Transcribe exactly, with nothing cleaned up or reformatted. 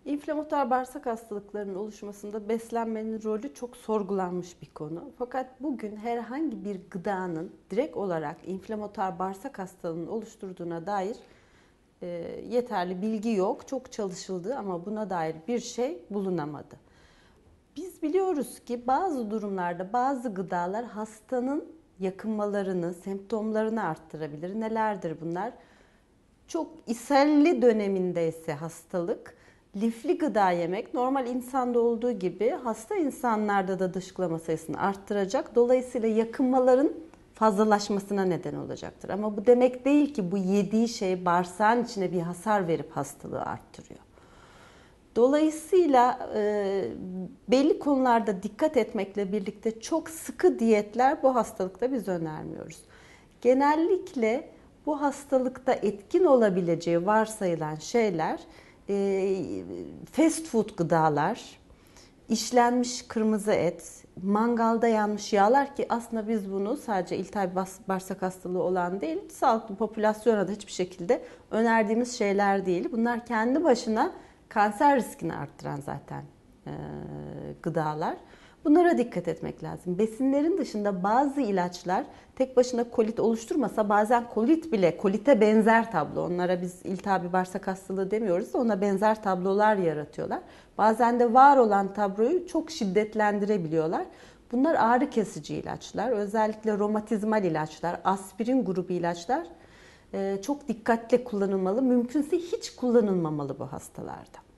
İnflamatuar bağırsak hastalıklarının oluşmasında beslenmenin rolü çok sorgulanmış bir konu. Fakat bugün herhangi bir gıdanın direkt olarak inflamatuar bağırsak hastalığının oluşturduğuna dair e, yeterli bilgi yok. Çok çalışıldı ama buna dair bir şey bulunamadı. Biz biliyoruz ki bazı durumlarda bazı gıdalar hastanın yakınmalarını, semptomlarını arttırabilir. Nelerdir bunlar? Çok ishalli dönemindeyse hastalık, lifli gıda yemek normal insanda olduğu gibi hasta insanlarda da dışkılama sayısını arttıracak. Dolayısıyla yakınmaların fazlalaşmasına neden olacaktır. Ama bu demek değil ki bu yediği şey bağırsağın içine bir hasar verip hastalığı arttırıyor. Dolayısıyla e, belli konularda dikkat etmekle birlikte çok sıkı diyetler bu hastalıkta biz önermiyoruz. Genellikle bu hastalıkta etkin olabileceği varsayılan şeyler e, fast food gıdalar, işlenmiş kırmızı et, mangalda yanmış yağlar ki aslında biz bunu sadece iltihabi bağırsak hastalığı olan değil, sağlıklı popülasyona da hiçbir şekilde önerdiğimiz şeyler değil. Bunlar kendi başına kanser riskini arttıran zaten e, gıdalar. Bunlara dikkat etmek lazım. Besinlerin dışında bazı ilaçlar tek başına kolit oluşturmasa bazen kolit bile, kolite benzer tablo. Onlara biz iltihabi bağırsak hastalığı demiyoruz da ona benzer tablolar yaratıyorlar. Bazen de var olan tabloyu çok şiddetlendirebiliyorlar. Bunlar ağrı kesici ilaçlar, özellikle romatizmal ilaçlar, aspirin grubu ilaçlar çok dikkatli kullanılmalı. Mümkünse hiç kullanılmamalı bu hastalarda.